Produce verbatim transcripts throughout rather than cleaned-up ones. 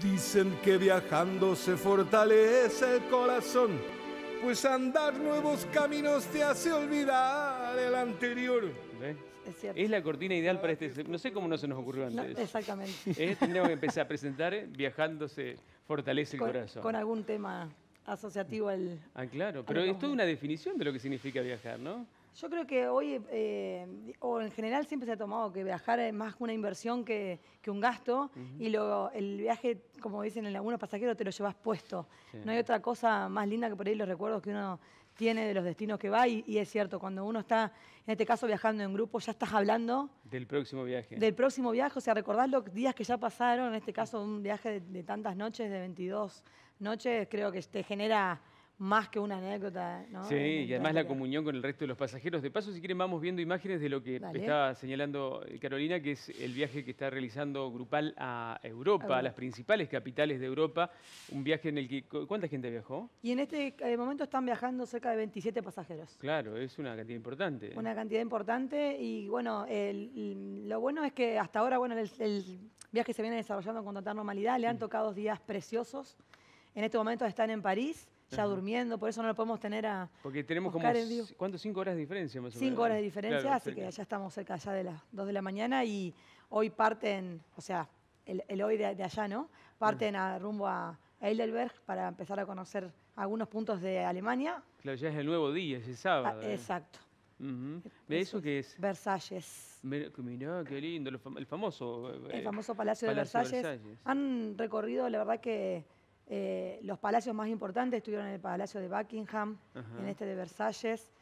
Dicen que viajando se fortalece el corazón, pues andar nuevos caminos te hace olvidar el anterior. ¿Ves? Es cierto. Es la cortina ideal para este... No sé cómo no se nos ocurrió antes. No, exactamente. ¿Eh? Tendríamos que empezar a presentar eh, Viajando se fortalece el con, corazón. Con algún tema asociativo al... Ah, claro. Pero es toda una definición de lo que significa viajar, ¿no? Yo creo que hoy, eh, o en general, siempre se ha tomado que viajar es más una inversión que, que un gasto. Uh-huh. Y lo, el viaje, como dicen en algunos pasajeros, te lo llevas puesto. Sí. No hay otra cosa más linda que por ahí los recuerdos que uno tiene de los destinos que va. Y, y es cierto, cuando uno está, en este caso, viajando en grupo, ya estás hablando... Del próximo viaje. Del próximo viaje. O sea, recordás los días que ya pasaron. En este caso, un viaje de, de tantas noches, de veintidós noches, creo que te genera... más que una anécdota, ¿no? Sí, y además la comunión con el resto de los pasajeros. De paso, si quieren, vamos viendo imágenes de lo que Dale. estaba señalando Carolina, que es el viaje que está realizando Grupal a Europa, Europa, a las principales capitales de Europa. Un viaje en el que... ¿Cuánta gente viajó? Y en este momento están viajando cerca de veintisiete pasajeros. Claro, es una cantidad importante. Una cantidad importante y, bueno, el, lo bueno es que hasta ahora, bueno, el, el viaje se viene desarrollando con total normalidad. Le han tocado días preciosos. En este momento están en París, ya durmiendo, por eso no lo podemos tener a Porque tenemos como, ¿cuánto? ¿Cinco horas de diferencia más o menos? Cinco horas de diferencia, claro, así cerca. que ya estamos cerca ya de las dos de la mañana y hoy parten, o sea, el, el hoy de, de allá, ¿no? Parten a, rumbo a Heidelberg para empezar a conocer algunos puntos de Alemania. Claro, ya es el nuevo día, es el sábado. Ah, exacto. Uh-huh. ¿De eso, eso qué es? Versalles. Mirá, qué lindo, el famoso... El eh, famoso Palacio, Palacio de, Versalles. de Versalles. Han recorrido, la verdad que... Eh, los palacios más importantes estuvieron en el Palacio de Buckingham, uh-huh. en este de Versalles.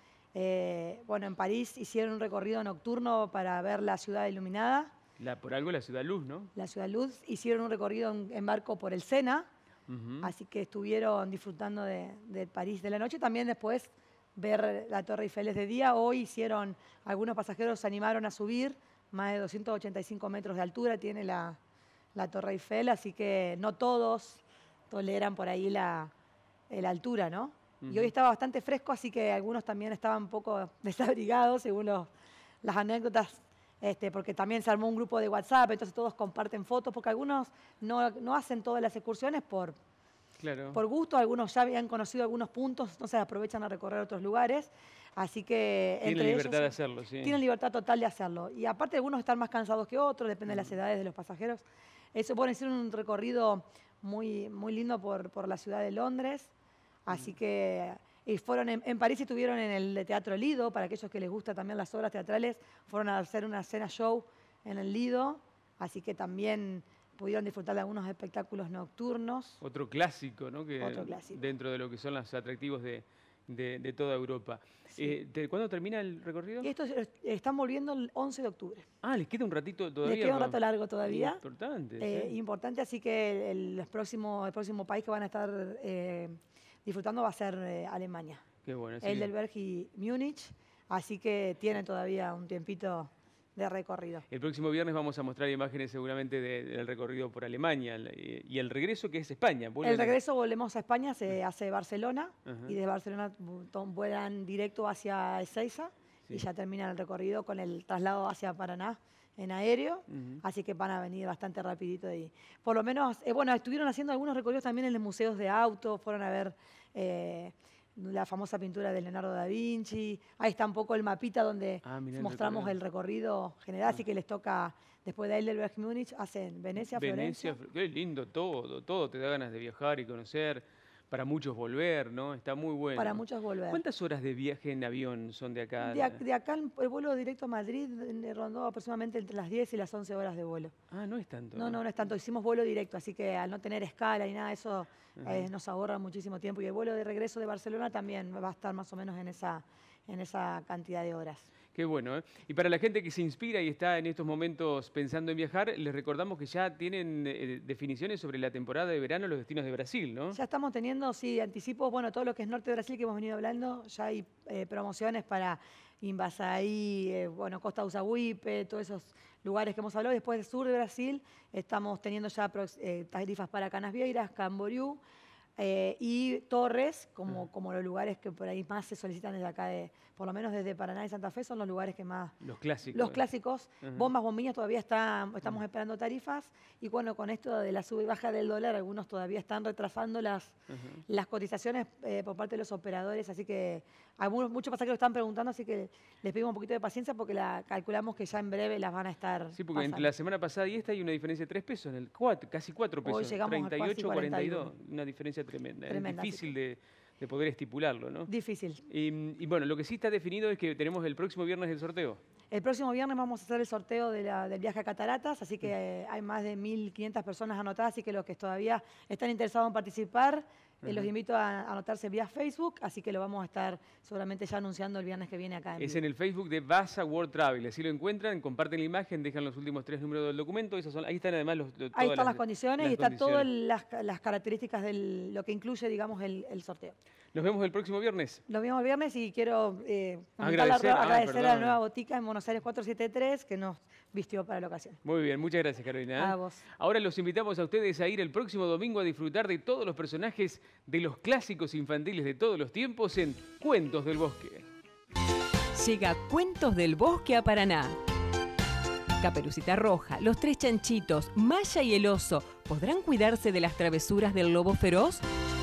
Eh, bueno, en París hicieron un recorrido nocturno para ver la ciudad iluminada. La, por algo la Ciudad Luz, ¿no? La Ciudad Luz. Hicieron un recorrido en, en barco por el Sena, uh-huh. así que estuvieron disfrutando de, de París de la noche. También después ver la Torre Eiffel de día. Hoy hicieron, algunos pasajeros se animaron a subir, más de doscientos ochenta y cinco metros de altura tiene la, la Torre Eiffel, así que no todos toleran por ahí la, la altura, ¿no? Uh-huh. Y hoy estaba bastante fresco, así que algunos también estaban un poco desabrigados, según los, las anécdotas, este, porque también se armó un grupo de WhatsApp, entonces todos comparten fotos, porque algunos no, no hacen todas las excursiones por, claro. por gusto, algunos ya habían conocido algunos puntos, entonces aprovechan a recorrer otros lugares, así que... Tienen entre libertad ellos, de hacerlo, sí. Tienen libertad total de hacerlo. Y aparte algunos están más cansados que otros, depende uh-huh. de las edades de los pasajeros. Eso, bueno, hicieron un recorrido... Muy, muy lindo por, por la ciudad de Londres, así que y fueron en, en París y estuvieron en el Teatro Lido, para aquellos que les gustan también las obras teatrales, fueron a hacer una cena show en el Lido, así que también pudieron disfrutar de algunos espectáculos nocturnos. Otro clásico, ¿no? Que Otro clásico. Dentro de lo que son los atractivos de, de, de toda Europa. Sí. Eh, ¿Cuándo termina el recorrido? Y estos están volviendo el once de octubre. Ah, ¿les queda un ratito todavía? Les queda un rato largo todavía. Importante. Eh, sí. Importante, así que el, el, próximo, el próximo país que van a estar eh, disfrutando va a ser eh, Alemania. Qué bueno. Heidelberg que... y Múnich, así que tienen todavía un tiempito de recorrido. El próximo viernes vamos a mostrar imágenes seguramente de, del recorrido por Alemania y el regreso que es España. El regreso volvemos a España, se hace Barcelona uh-huh. y de Barcelona vuelan directo hacia Ezeiza sí. y ya terminan el recorrido con el traslado hacia Paraná en aéreo, uh-huh. así que van a venir bastante rapidito. Y por lo menos, eh, bueno, estuvieron haciendo algunos recorridos también en los museos de autos, fueron a ver... Eh, la famosa pintura de Leonardo da Vinci. Ahí está un poco el mapita donde ah, mirá, mostramos el recorrido, el recorrido general, ah. así que les toca, después de Heidelberg y Múnich, hacen Venecia, Venecia, Florencia. Qué lindo todo, todo te da ganas de viajar y conocer, para muchos volver, ¿no? Está muy bueno. Para muchos volver. ¿Cuántas horas de viaje en avión son de acá? De, de acá el vuelo directo a Madrid rondó aproximadamente entre las diez y las once horas de vuelo. Ah, no es tanto. No, no, no es tanto. Hicimos vuelo directo, así que al no tener escala y nada de eso, uh-huh. eh, nos ahorra muchísimo tiempo. Y el vuelo de regreso de Barcelona también va a estar más o menos en esa, en esa cantidad de horas. Qué bueno, ¿eh? Y para la gente que se inspira y está en estos momentos pensando en viajar, les recordamos que ya tienen eh, definiciones sobre la temporada de verano, los destinos de Brasil, ¿no? Ya estamos teniendo, sí, anticipos, bueno, todo lo que es norte de Brasil que hemos venido hablando, ya hay eh, promociones para Invasaí, eh, bueno, Costa Usahuipe, todos esos lugares que hemos hablado. Después del sur de Brasil estamos teniendo ya eh, tarifas para Canasvieiras, Camboriú, Eh, y torres, como, uh-huh. como los lugares que por ahí más se solicitan desde acá, de, por lo menos desde Paraná y Santa Fe, son los lugares que más... Los clásicos. Los clásicos. Uh-huh. Bombas, bombillas, todavía está, estamos uh-huh. esperando tarifas. Y bueno, con esto de la sub y baja del dólar, algunos todavía están retrasando las, uh-huh. las cotizaciones eh, por parte de los operadores. Así que algunos, muchos pasajeros están preguntando, así que les pedimos un poquito de paciencia porque la, calculamos que ya en breve las van a estar Sí, porque pasando. entre la semana pasada y esta hay una diferencia de tres pesos, en el cuatro, casi cuatro pesos. Hoy llegamos treinta y ocho, a cuarenta y dos. Una diferencia tremenda. Tremenda, es difícil de, de poder estipularlo, ¿no? Difícil. Y, y bueno, lo que sí está definido es que tenemos el próximo viernes el sorteo. El próximo viernes vamos a hacer el sorteo de la, del viaje a Cataratas, así que eh, hay más de mil quinientas personas anotadas, así que los que todavía están interesados en participar, eh, uh-huh. los invito a anotarse vía Facebook, así que lo vamos a estar seguramente ya anunciando el viernes que viene acá. En es vivo. En el Facebook de Vasa World Travel, así lo encuentran, comparten la imagen, dejan los últimos tres números del documento, esos son, ahí están además los... Lo, ahí están las, las condiciones las y están todas las, las características de lo que incluye, digamos, el, el sorteo. Nos vemos el próximo viernes. Nos vemos el viernes y quiero eh, agradecer, la, agradecer ah, a la nueva botica en Buenos Aires cuatrocientos setenta y tres que nos vistió para la ocasión. Muy bien, muchas gracias, Carolina. ¿eh? A vos. Ahora los invitamos a ustedes a ir el próximo domingo a disfrutar de todos los personajes de los clásicos infantiles de todos los tiempos en Cuentos del Bosque. Llega Cuentos del Bosque a Paraná. Caperucita Roja, los tres chanchitos, Maya y el oso, ¿podrán cuidarse de las travesuras del lobo feroz?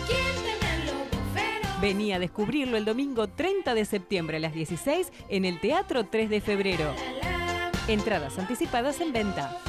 Vení a descubrirlo el domingo treinta de septiembre a las dieciséis en el Teatro tres de febrero. Entradas anticipadas en venta.